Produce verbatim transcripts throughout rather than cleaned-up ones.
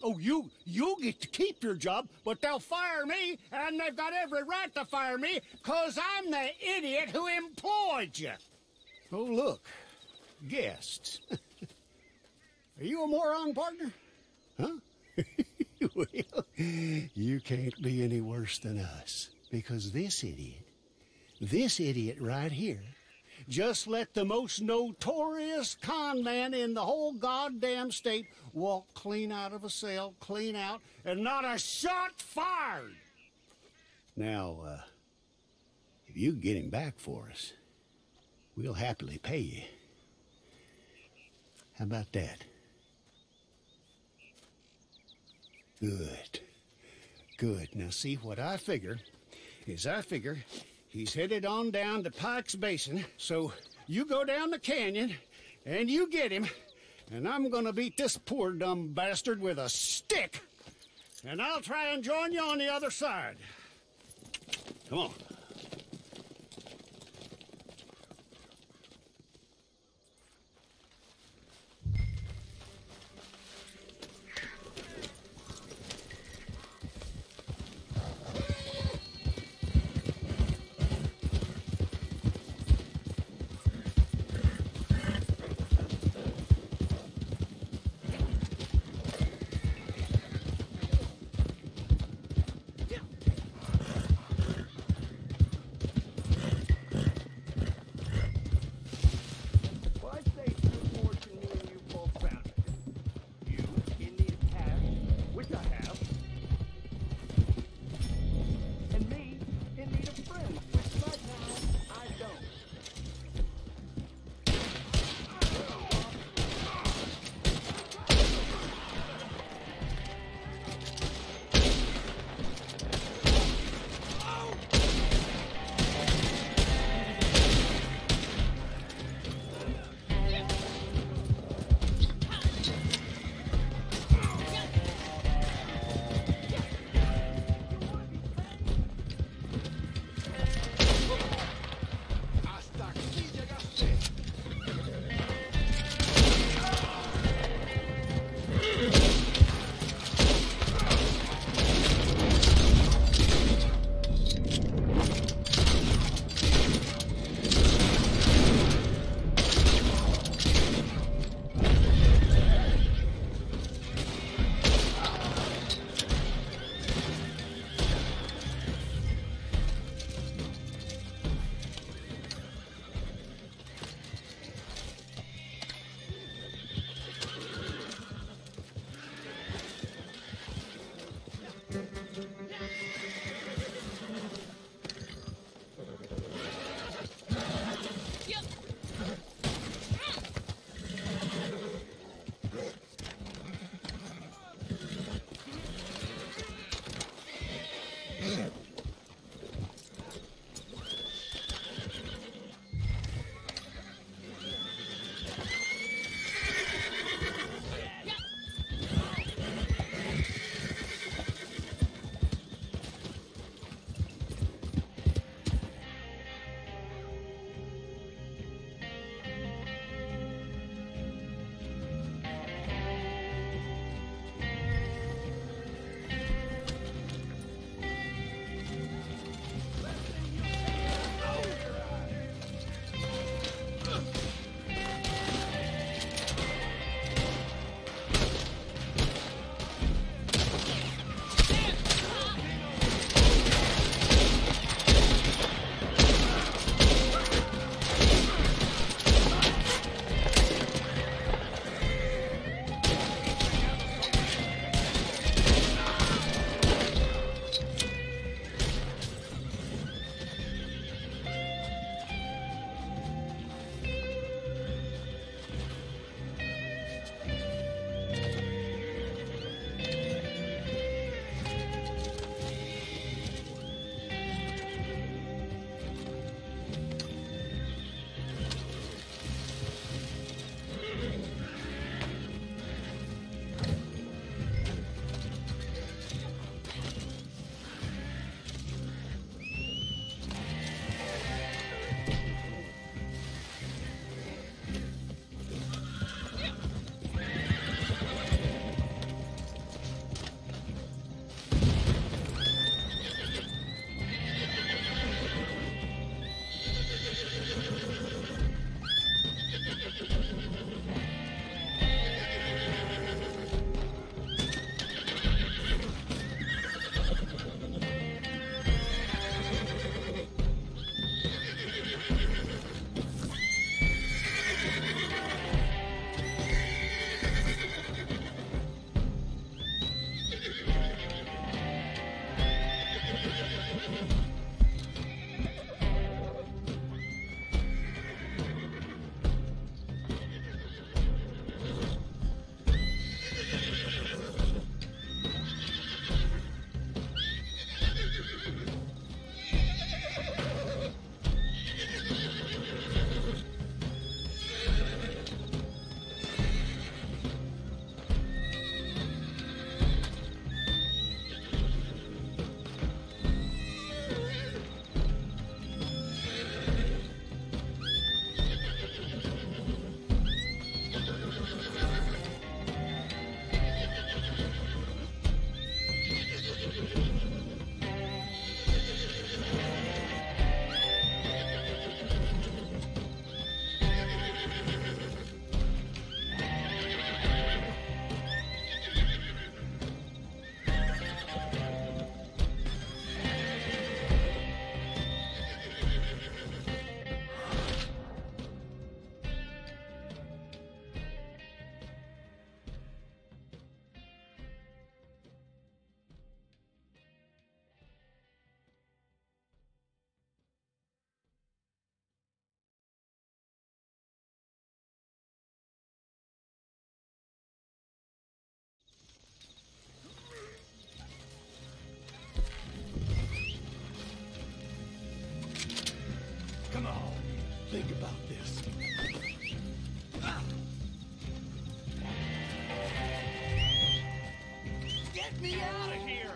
Oh, you, you get to keep your job, but they'll fire me, and they've got every right to fire me, because I'm the idiot who employed you. Oh, look. Guests. Are you a moron, partner? Huh? Well, you can't be any worse than us, because this idiot, this idiot right here, just let the most notorious con man in the whole goddamn state walk clean out of a cell, clean out, and not a shot fired. Now, uh, if you get him back for us, we'll happily pay you. How about that? Good. Good. Now, see, what I figure is I figure he's headed on down to Pike's Basin, so you go down the canyon, and you get him, and I'm gonna beat this poor dumb bastard with a stick, and I'll try and join you on the other side. Come on. Get me out of here!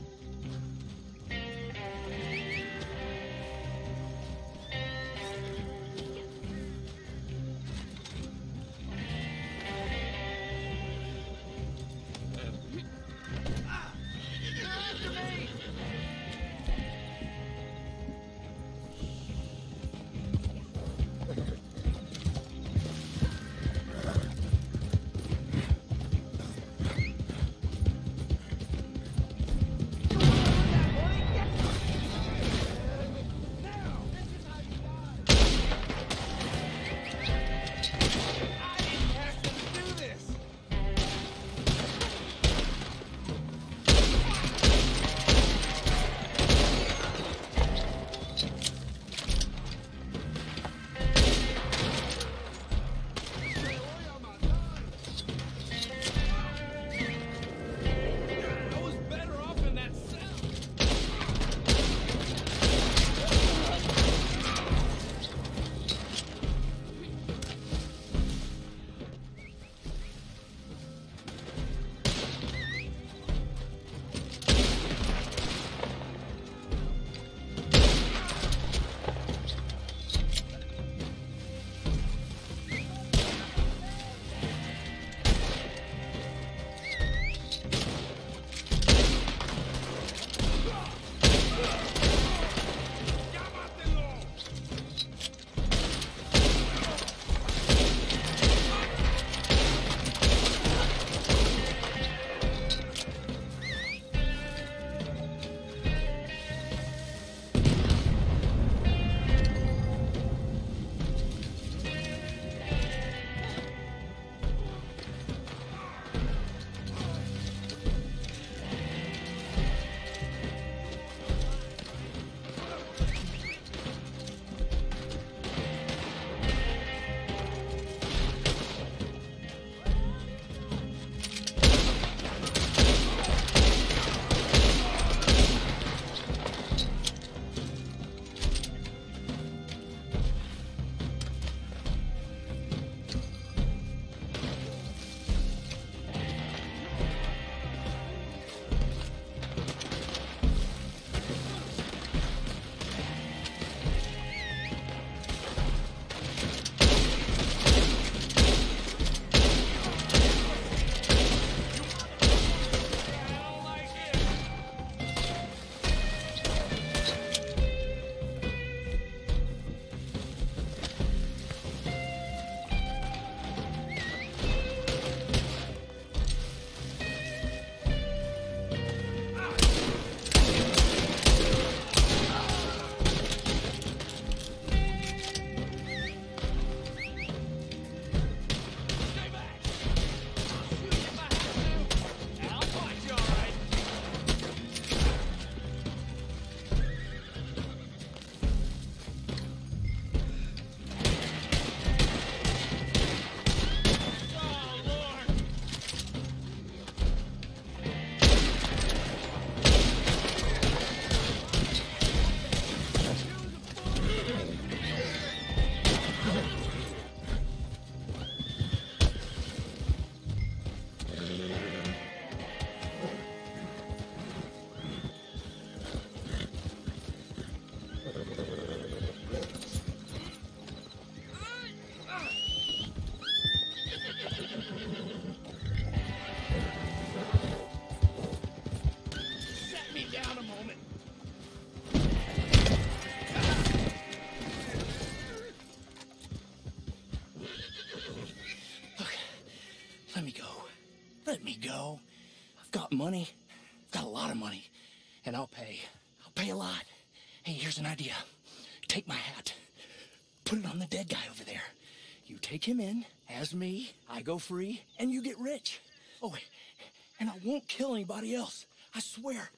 Let me go. I've got money. I've got a lot of money. And I'll pay. I'll pay a lot. Hey, here's an idea. Take my hat. Put it on the dead guy over there. You take him in, as me, I go free, and you get rich. Oh, and I won't kill anybody else. I swear.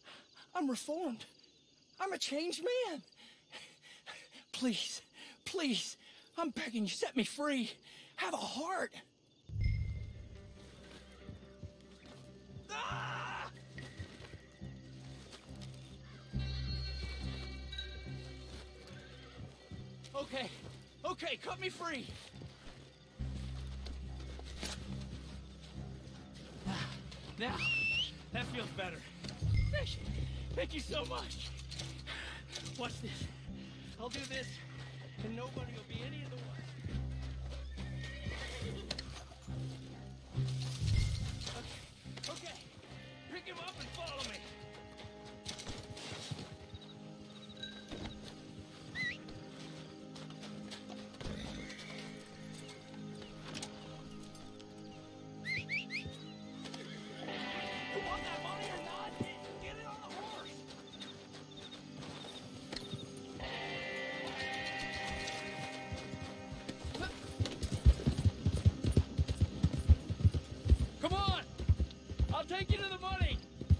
I'm reformed. I'm a changed man. Please, please, I'm begging you, set me free. Have a heart. Ah! Okay, okay, cut me free. Now, That feels better. Thank you. Thank you so much. Watch this. I'll do this, and nobody will be any of the worse. Okay. Okay. Pick him up and follow me. You want that money or not? Get it on the horse. Come on! I'll take you to the money!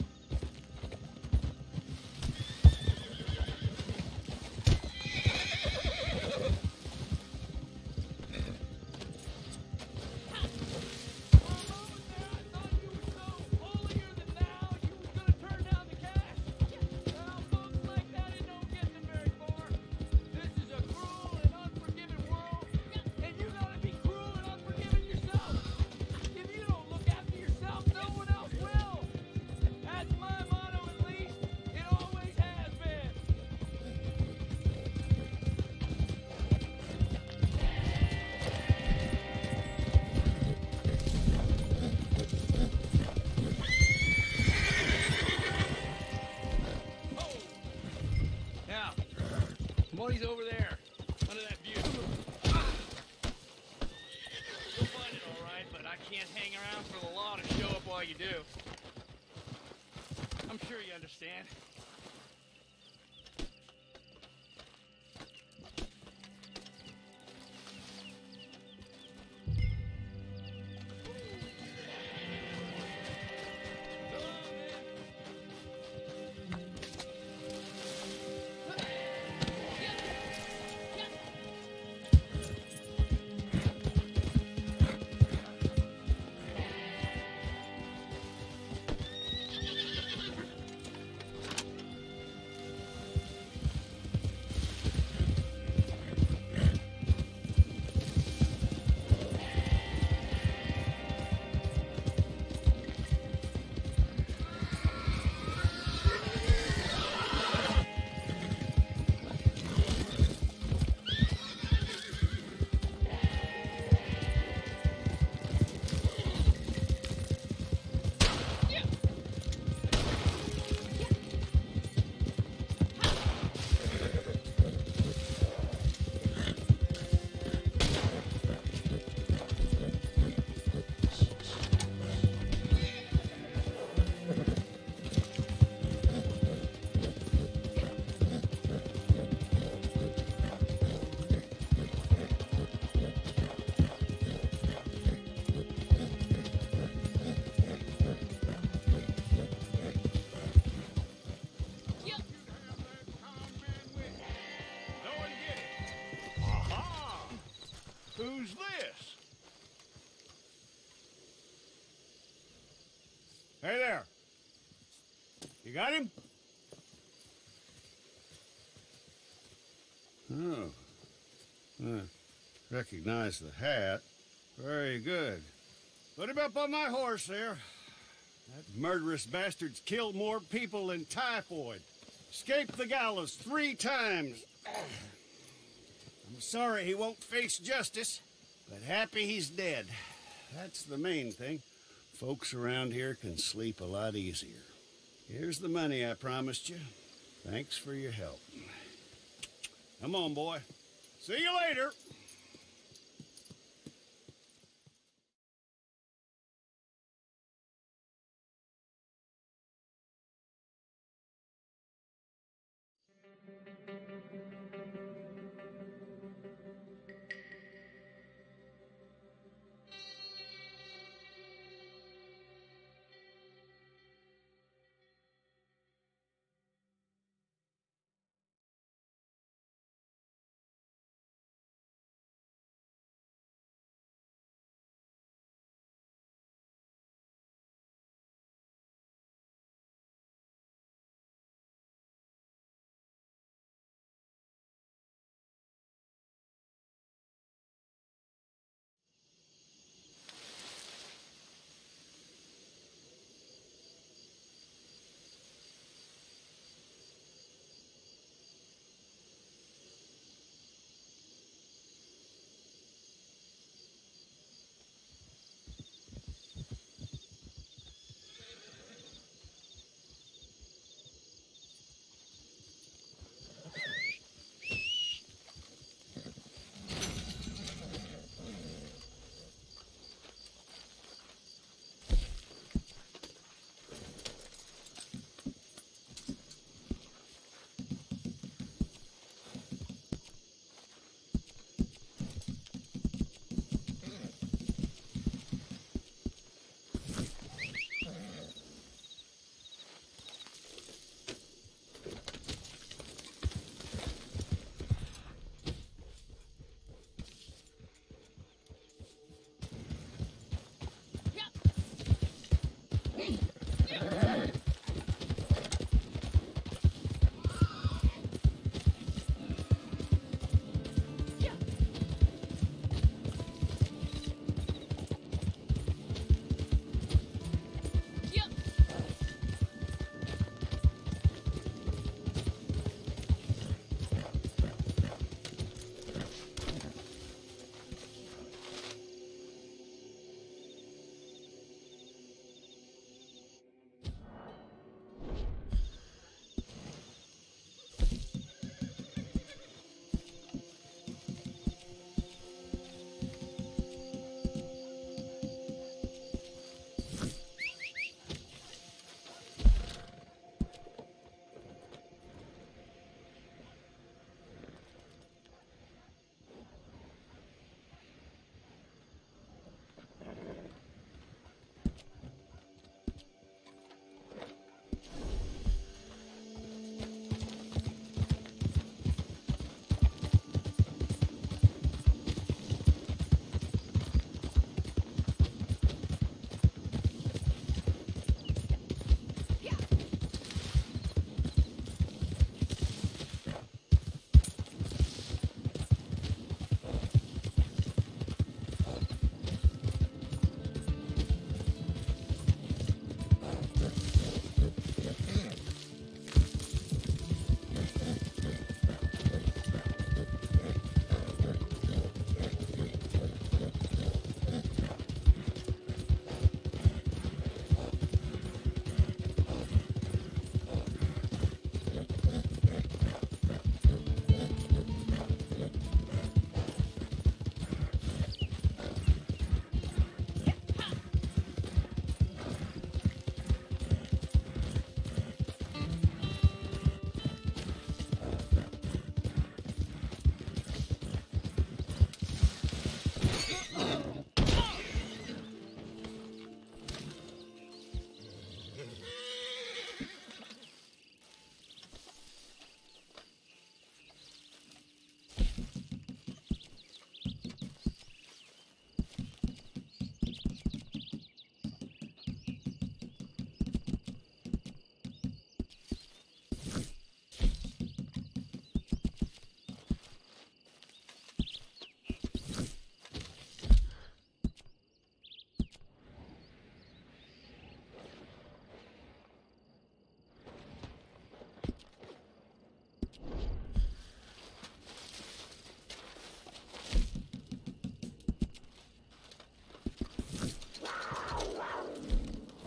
Money's over there, under that view. You'll find it all right, but I can't hang around for the law to show up while you do. I'm sure you understand. Who's this? Hey there. You got him? Oh. Uh, recognize the hat. Very good. Put him up on my horse there. That murderous bastard's killed more people than typhoid. Escaped the gallows three times. I'm sorry he won't face justice, but happy he's dead. That's the main thing. Folks around here can sleep a lot easier. Here's the money I promised you. Thanks for your help. Come on, boy. See you later.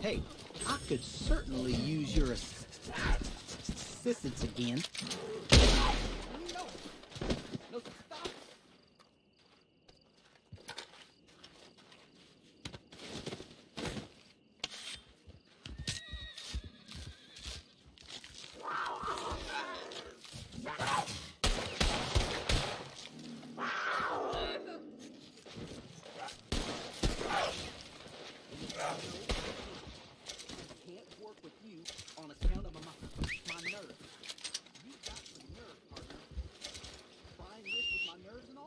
Hey, I could certainly use your ass- assistance again. No, no, stop. Can't work with you on account of my, my nerves. You got some nerve, partner. Trying this with my nerves and all?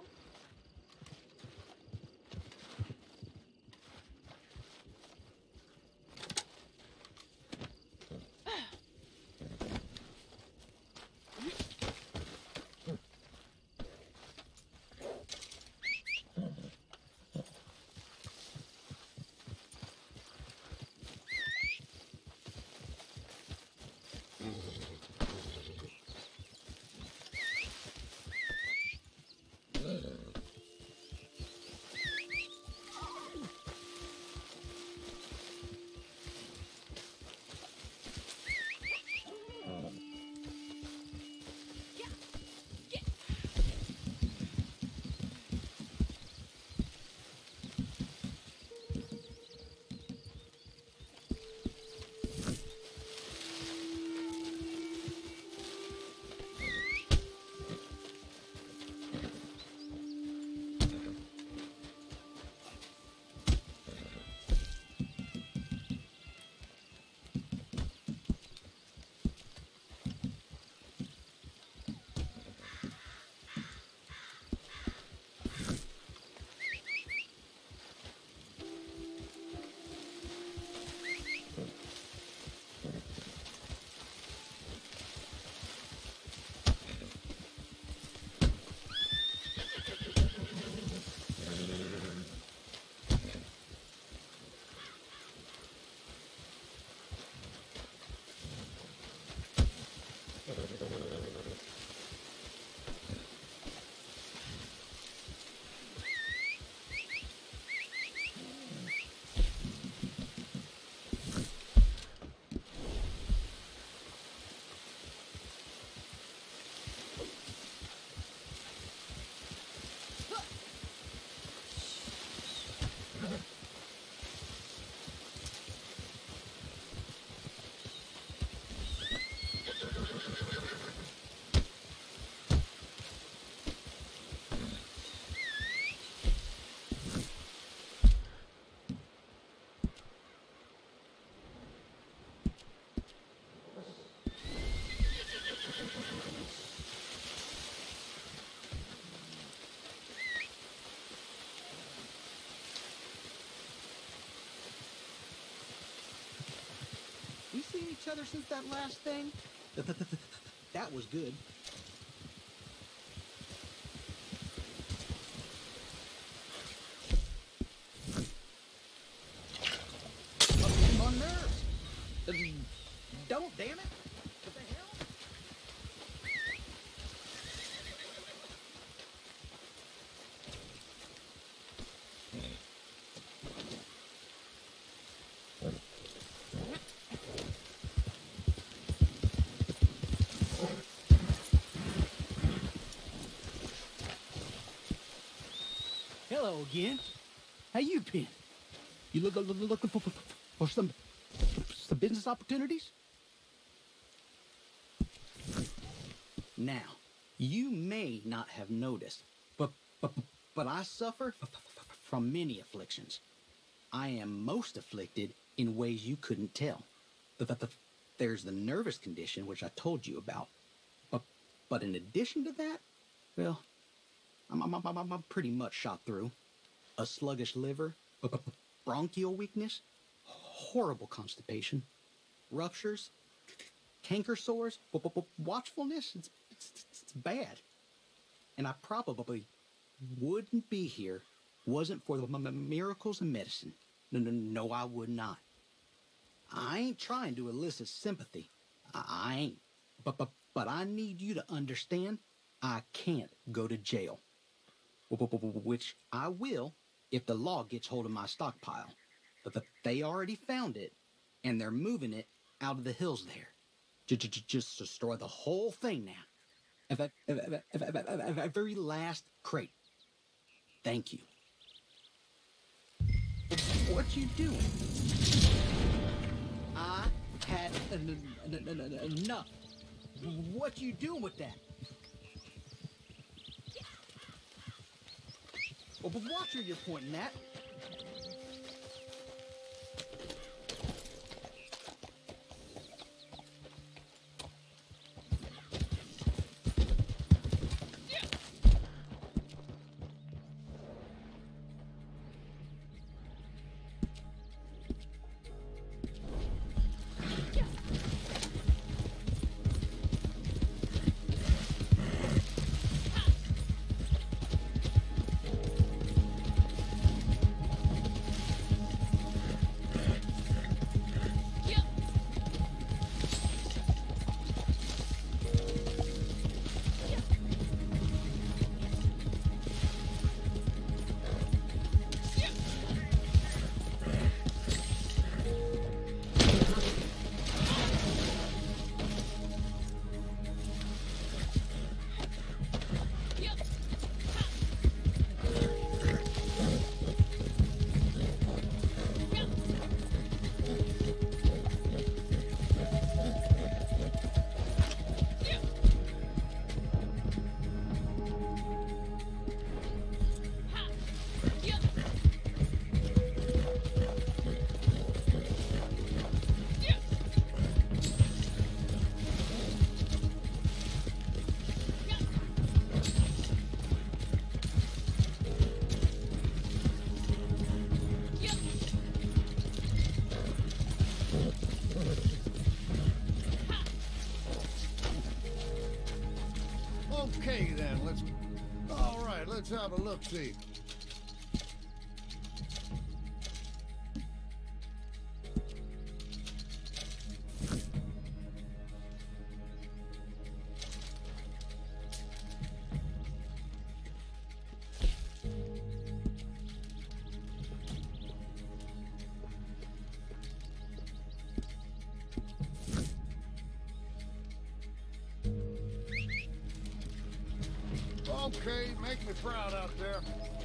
We seen each other since that last thing? That was good. Up in my nerves. Uh, Don't, damn it. What the hell? Hello again. How you been? You look, look looking for, for, for some some business opportunities? Now, you may not have noticed, but but but I suffer f- f- from many afflictions. I am most afflicted in ways you couldn't tell. The, the, the, there's the nervous condition, which I told you about. But but in addition to that, well, I'm, I'm, I'm, I'm pretty much shot through. A sluggish liver, b- b- bronchial weakness, horrible constipation, ruptures, canker sores, b- b- b- watchfulness. It's, it's, it's bad. And I probably wouldn't be here wasn't for the m- m- miracles of medicine. No, no, no, I would not. I ain't trying to elicit sympathy. I, I ain't. But, but, but I need you to understand I can't go to jail. Which I will if the law gets hold of my stockpile. But they already found it, and they're moving it out of the hills there. Just destroy the whole thing now. A very last crate. Thank you. What you doing? I had enough. What you doing with that? Well, but watch where you're pointing at. Okay, then, let's... All right, let's have a look-see. Okay, make me proud out there.